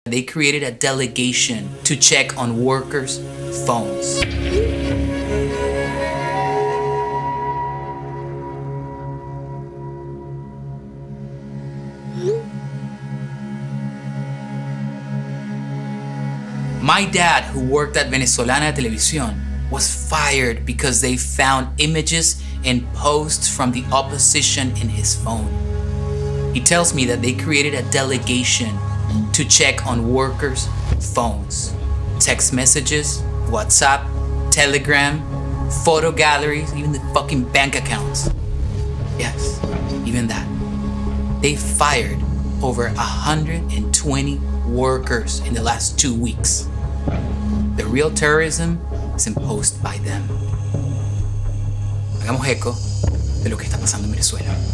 They created a delegation to check on workers' phones. My dad, who worked at Venezuelan Televisión, was fired because they found images and posts from the opposition in his phone. He tells me that they created a delegation to check on workers' phones, text messages, WhatsApp, Telegram, photo galleries, even the fucking bank accounts. Yes, even that. They fired over 120 workers in the last 2 weeks. The real terrorism is imposed by them. Hagamos eco de lo que está pasando en Venezuela.